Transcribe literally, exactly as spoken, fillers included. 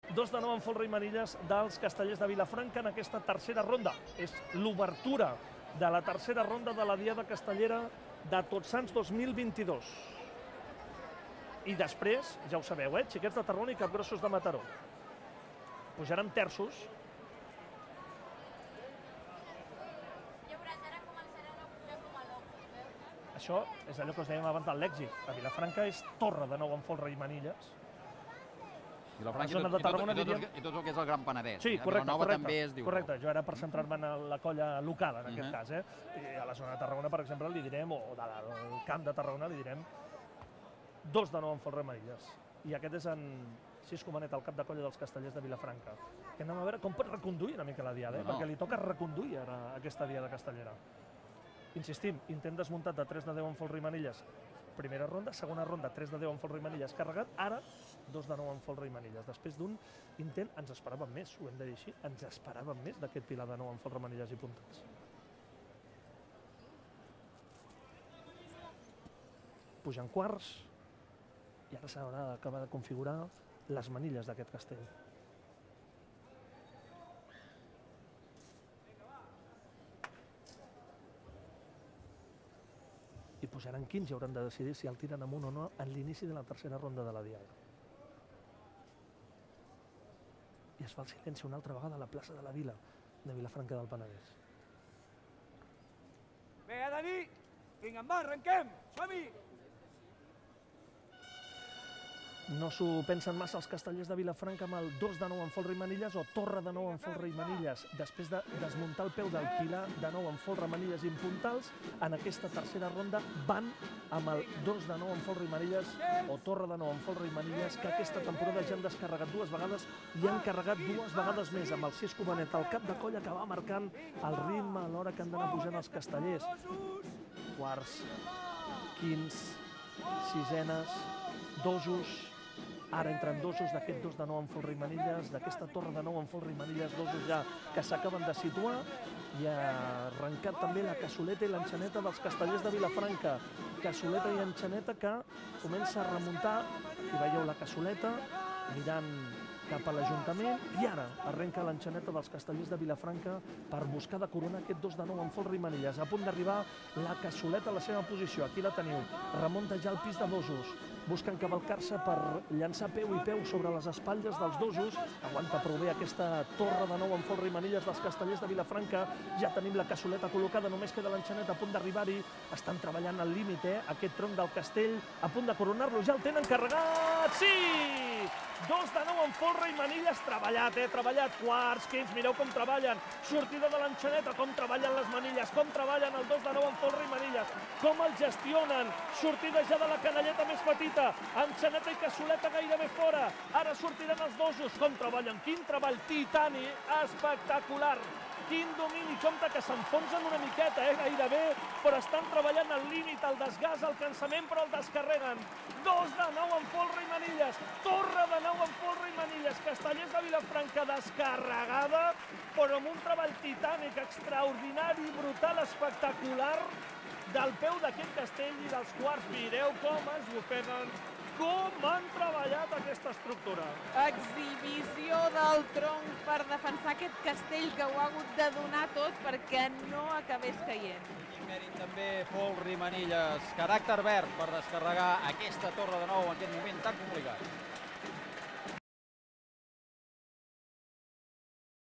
dos de nou en folre i manilles dels Castellers de Vilafranca en aquesta tercera ronda. És l'obertura de la tercera ronda de la Diada Castellera de Tots Sants dos mil vint-i-dos. I després, ja ho sabeu, eh? Xiquets de Tarragona i Capgrossos de Mataró. Pujaran terços. Això és allò que us dèiem abans del lèxic. A Vilafranca és torre de nou en folre i manilles. I la Franca i tot, i, tot, i, tot, i tot el que és el Gran Penedès. Sí, correcte, Vilanova correcte, també es diu. correcte. Jo era per centrar-me en la colla local, en aquest Uh-huh. cas. Eh? I a la zona de Tarragona, per exemple, li direm, o del camp de Tarragona, li direm dos de nou en folre i manilles. I aquest és en Xisco Manet, el cap de colla dels Castellers de Vilafranca. Que anem a veure com pot reconduir una mica la diada, eh? No, no. Perquè li toca reconduir ara aquesta diada castellera. Insistim, intent desmuntat de tres de deu en folre i manilles. Primera ronda, segona ronda, tres de deu en folre i manilles carregat, ara dos de nou en folre i manilles. Després d'un intent, ens esperàvem més, ho hem de dir així, ens esperàvem més d'aquest pilar de nou en folre, manilles i puntats. Pugen quarts, i ara s'haurà d'acabar de configurar les manilles d'aquest castell. I pujaran quins i hauran de decidir si el tiren amunt o no en l'inici de la tercera ronda de la diada. I es fa el silenci una altra vegada a la plaça de la Vila de Vilafranca del Penedès. Vinga, Dani! Vinga, va, arrenquem! Som-hi! No s'ho pensen massa els Castellers de Vilafranca amb el dos de nou en folre i manilles o torre de nou en folre i manilles. Després de desmuntar el peu del pilar de nou en folre, manilles i puntals, en aquesta tercera ronda van amb el dos de nou en folre i manilles o torre de nou en folre i manilles, que aquesta temporada ja han descarregat dues vegades i han carregat dues vegades més, amb el Xisco Manet, el cap de colla, que va marcant el ritme a l'hora que han d'anar pujant els castellers. Quarts, quins, sisenes, dosos. Ara entren dosos d'aquest dos de nou en folre i manilles, d'aquesta torre de nou en folre i manilles, dosos ja que s'acaben de situar, i ha arrencat també la cassoleta i l'enxaneta dels Castellers de Vilafranca. Cassoleta i enxaneta que comença a remuntar, i veieu la cassoleta mirant cap a l'Ajuntament, i ara arrenca l'enxaneta dels Castellers de Vilafranca per buscar de coronar aquest dos de nou en folre i manilles. A punt d'arribar la cassoleta a la seva posició, aquí la teniu, remunta ja el pis de dosos, busquen cavalcar-se per llançar peu i peu sobre les espatlles dels dosos. Aguanta prou bé aquesta torre de nou en folre i manilles dels Castellers de Vilafranca. Ja tenim la cassoleta col·locada, només queda l'enxaneta a punt d'arribar-hi. Estan treballant al límit, eh? Aquest tronc del castell, a punt de coronar-lo, ja el tenen carregat! Sí! Dos de nou en folre i manilles, treballat, eh? Treballat, quarts, quins, mireu com treballen. Sortida de l'enxaneta, com treballen les manilles, com treballen el dos de nou en folre i manilles, com el gestionen. Sortida ja de la canalleta més petita, enxaneta i cassoleta gairebé fora. Ara sortiran els dosos, com treballen, quin treball titani, espectacular. Quin domini, compte que s'enfonsen una miqueta, eh, gairebé, però estan treballant al límit, el desgast, el cansament, però el descarreguen. Dos de nou en folre i manilles, torre de nou en folre i manilles, Castellers de Vilafranca descarregada, però amb un treball titànic, extraordinari, brutal, espectacular, del peu d'aquest castell i dels quarts. Mireu com es bufeguen, com han treballat aquesta estructura. Exhibició del tronc per defensar aquest castell, que ho ha hagut de donar tot perquè no acabés caient. I mèrit també folre i manilles, caràcter verd per descarregar aquesta torre de nou en aquest moment tan complicat.